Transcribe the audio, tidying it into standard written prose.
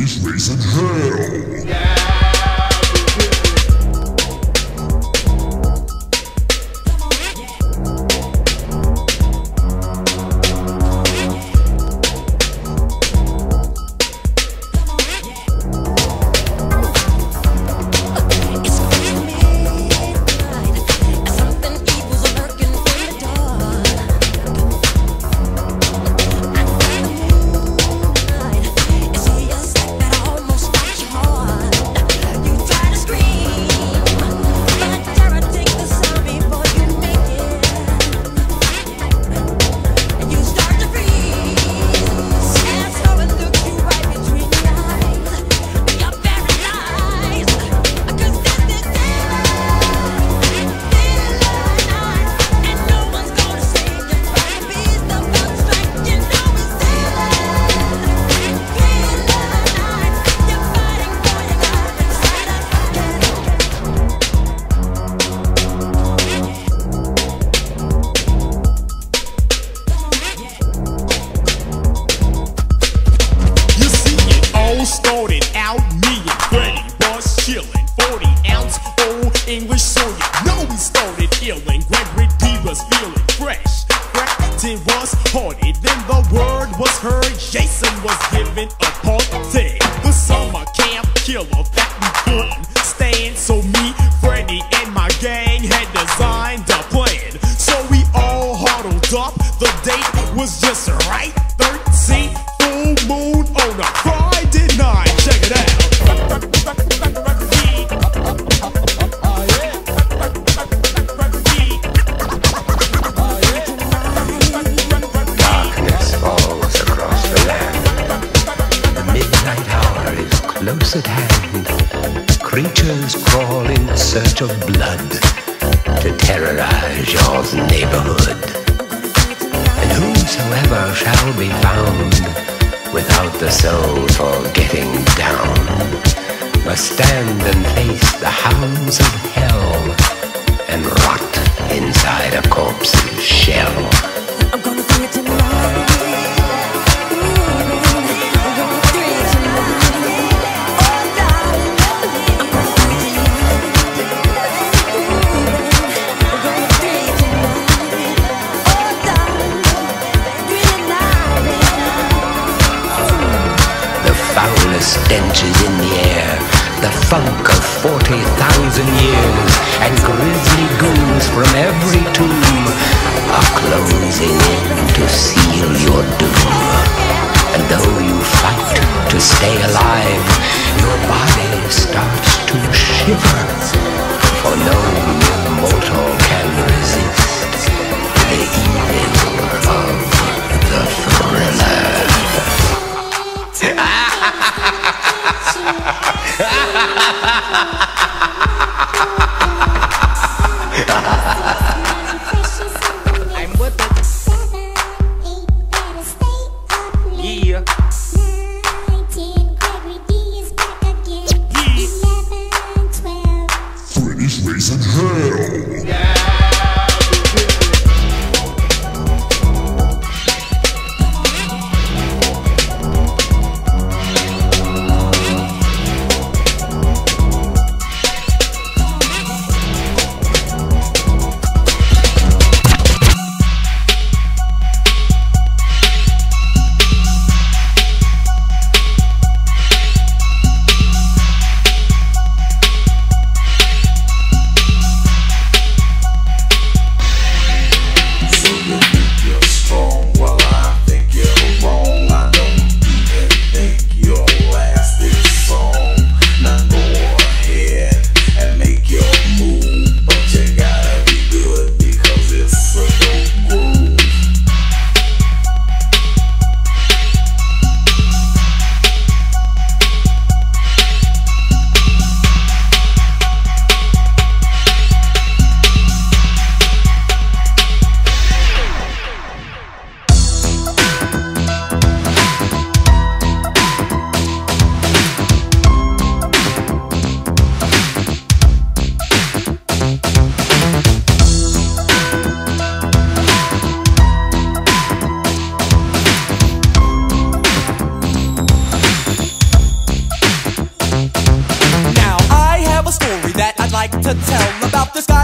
Freddy's raising hell. Started out, me and Freddy was chillin'. 40-ounce old English, so you know we started illin'. Gregory D was feeling fresh. It was harder than the word was heard. Jason was giving a party. The summer camp killer that we couldn't stand. So me, Freddy, and my gang had designed a plan. So we all huddled up. The date was just right. 13th full moon on a Friday night. Check it out. Darkness falls across the land. The midnight hour is close at hand. Creatures crawl in search of blood to terrorize your neighborhood. And whosoever shall be found without the soul for getting down must stand and face the hounds of hell and rot inside a corpse's shell. I'm gonna do it tonight. Stench is in the air, the funk of 40,000 years, and grisly goons from every tomb are closing in to seal your doom. And though you fight to stay alive, your body starts to shiver, for no mortal can resist the evil of the thriller. I'm with it. Yeah. Freddy's raising hell. to tell about this guy